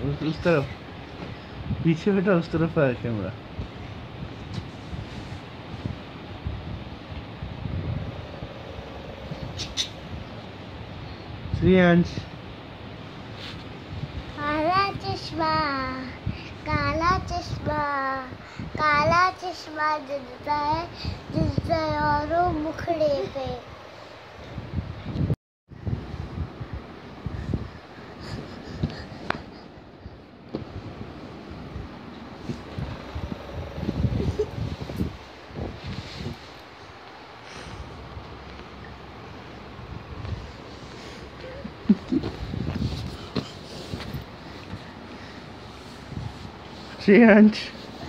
उस तरफ पीछे बेटा, उस तरफ है कैमरा। श्रेयांश। काला चश्मा, काला चश्मा, काला चश्मा जलता है जिससे औरों मुखड़े पे। श्रेयांश।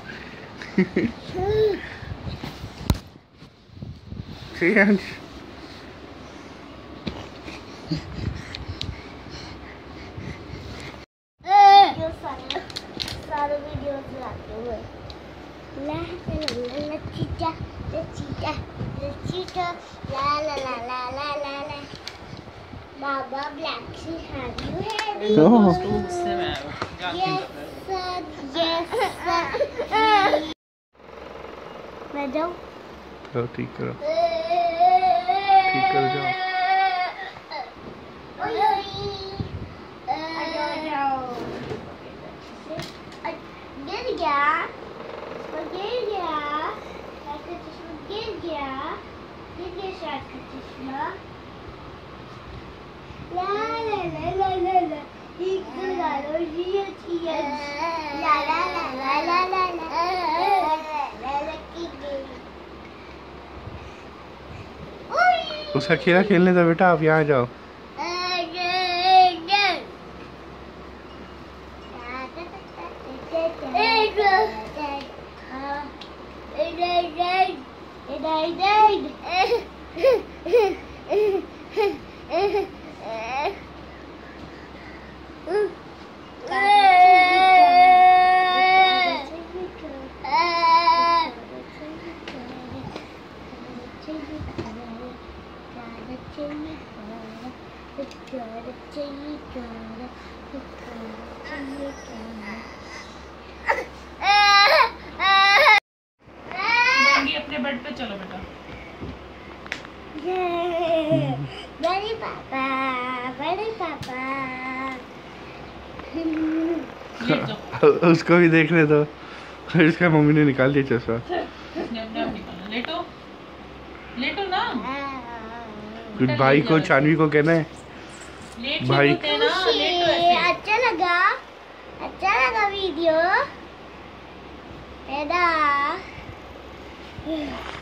श्रेयांश। सारे वीडियोस लाते हुए ला चीटा चीटा चीटा ला ला ला ला ला ला ला। Baa baa black sheep have you had yes sir मैं जाऊं? चलो ठीक करो, ठीक करो जाओ। गिर गया, गिर गया, चश्मा गिर गया, शायद का चश्मा। ला ला ला ला ला ला, एक ला लो ये ला ला ला ला ला ला ला उसका खेला खेलने दो बेटा, आप यहाँ जाओ। अपने बेड पे चलो बेटा। बड़े पापा, बड़े पापा। उसको भी देखने दो। इसका मम्मी ने निकाल दिया चश्मा। लेटो, लेटो ना। कुछ भाई को, चांदवी को कहना है भाई। अच्छा लगा वीडियो है ना?